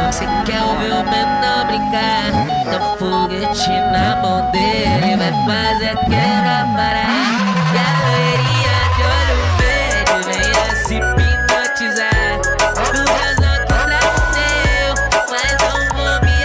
Cê quer ouvir o menor brincar? Dá foguete na mão dele, vai fazer aquela parar. E a loirinha de olho verde venha se hipnotizar. No casal que trago mas não vou me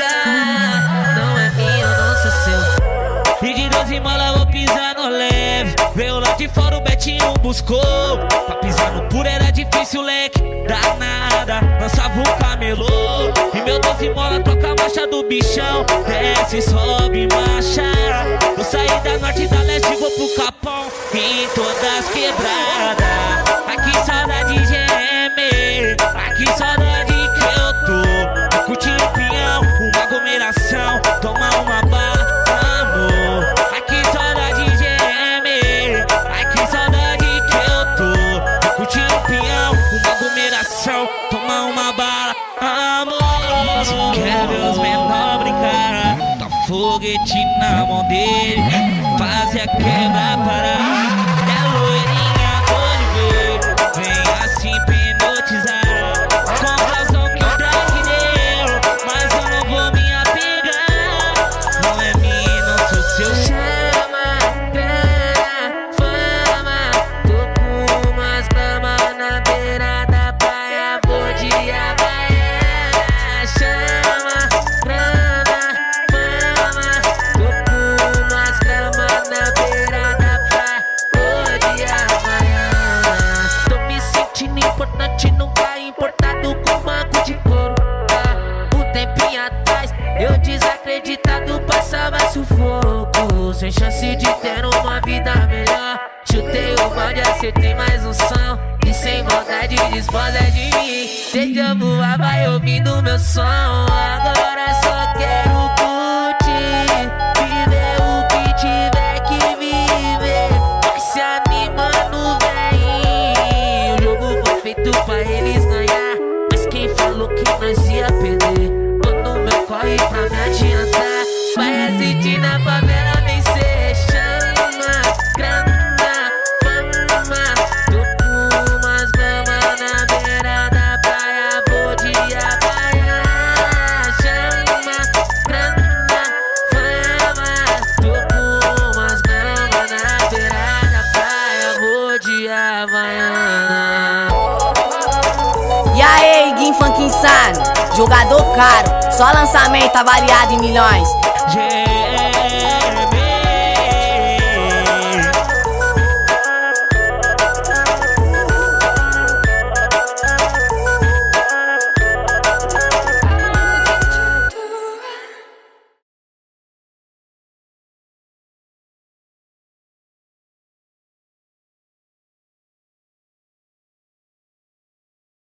apegar. Não é minha, eu não sou seu. E de 12 mola vou pisar no leve. Veio lá de fora o Betinho buscou. Pra pisar no puro era difícil, leque. Danada, lançava o camelô. E meu 12 mola toca a marcha do bichão. Desce, sobe, marcha. Vou sair da norte e da leste, vou pro Capão. Em todas quebradas. Aqui saudade geme. Aqui saudade que eu tô. Curtir o pinhão, uma aglomeração. Tomar uma bala, amor. Aqui saudade geme. Aqui saudade que eu tô. Curtir o pinhão, uma aglomeração. Tomar uma bala, amor. Se quer ver os menor brincar, tá foguete na mão dele. Faz a quebra parar. É loirinha do olho verde, vem assim hipnotizar. Com a razão que o drag deu, mas eu não vou me apegar. Não é mim, não sou seu. Chama, grana, fama. Tô com umas gramas na beira da praia, vou de Havaiana. Chama, grana, fama. Tô com umas gramas na beira da praia, vou de Havaiana. Tô me sentindo importante, nunca importado com banco de couro. Um tempinho atrás, eu desacreditado passava sufoco, sem chance de ter uma vida melhor. Chutei o balde, acertei mais um som, e sem maldade desposa de mim. Deixa eu voar, vai ouvindo meu som. Agora só quero curtir, viver o que tiver que viver. Vai se animando, vem. O jogo foi feito pra eles ganhar, mas quem falou que nós ia perder? Tô no meu corre pra me adiantar. Vai assistir na favela vencer. Chama, grana, fama. Tô com umas gramas na beira da praia, vou de Havaiana. Chama, grana, fama. Tô com umas gramas na beira da praia, vou de Havaiana. E aí, Gui Funk Insano, jogador caro, só lançamento avaliado em milhões. Yeah.